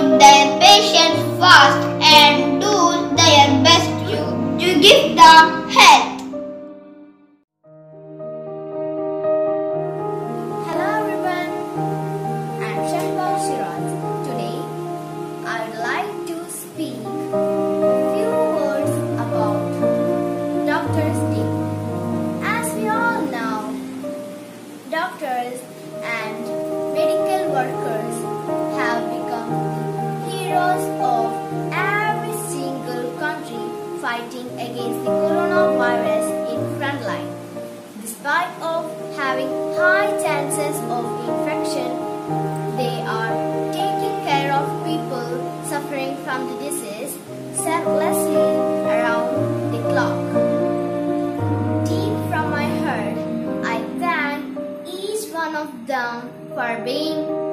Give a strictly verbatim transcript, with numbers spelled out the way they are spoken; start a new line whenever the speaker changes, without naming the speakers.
put their patients first and do their best to, to give the help.
Hello everyone, I'm Shehba Today I would like to speak a few words about Doctors' Day. As we all know, doctors and medical workers have become the heroes of every single country fighting against the coronavirus in front line. Despite of having high chances of infection, they are taking care of people suffering from the disease selflessly around the clock. Deep from my heart, I thank each one of them for being